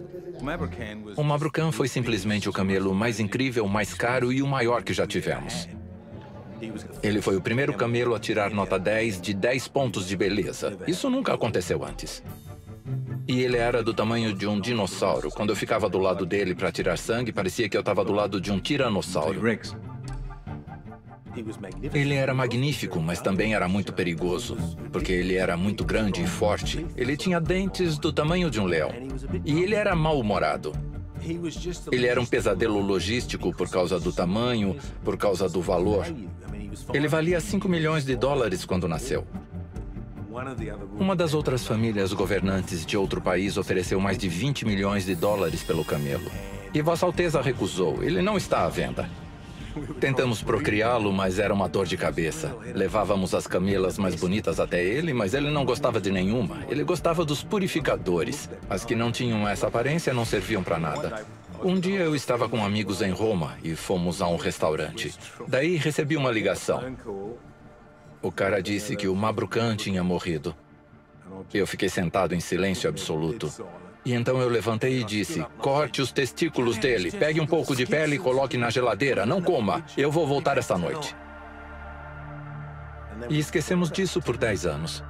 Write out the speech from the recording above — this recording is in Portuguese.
O Mabrocan foi simplesmente o camelo mais incrível, mais caro e o maior que já tivemos. Ele foi o primeiro camelo a tirar nota 10 de 10 pontos de beleza. Isso nunca aconteceu antes. E ele era do tamanho de um dinossauro. Quando eu ficava do lado dele para tirar sangue, parecia que eu estava do lado de um tiranossauro. Ele era magnífico, mas também era muito perigoso, porque ele era muito grande e forte. Ele tinha dentes do tamanho de um leão. E ele era mal-humorado. Ele era um pesadelo logístico por causa do tamanho, por causa do valor. Ele valia 5 milhões de dólares quando nasceu. Uma das outras famílias governantes de outro país ofereceu mais de 20 milhões de dólares pelo camelo. E Vossa Alteza recusou. Ele não está à venda. Tentamos procriá-lo, mas era uma dor de cabeça. Levávamos as camelas mais bonitas até ele, mas ele não gostava de nenhuma. Ele gostava dos purificadores. As que não tinham essa aparência não serviam para nada. Um dia eu estava com amigos em Roma e fomos a um restaurante. Daí recebi uma ligação. O cara disse que o Mabrocan tinha morrido. Eu fiquei sentado em silêncio absoluto. E então eu levantei e disse, corte os testículos dele, pegue um pouco de pele e coloque na geladeira, não coma, eu vou voltar esta noite. E esquecemos disso por 10 anos.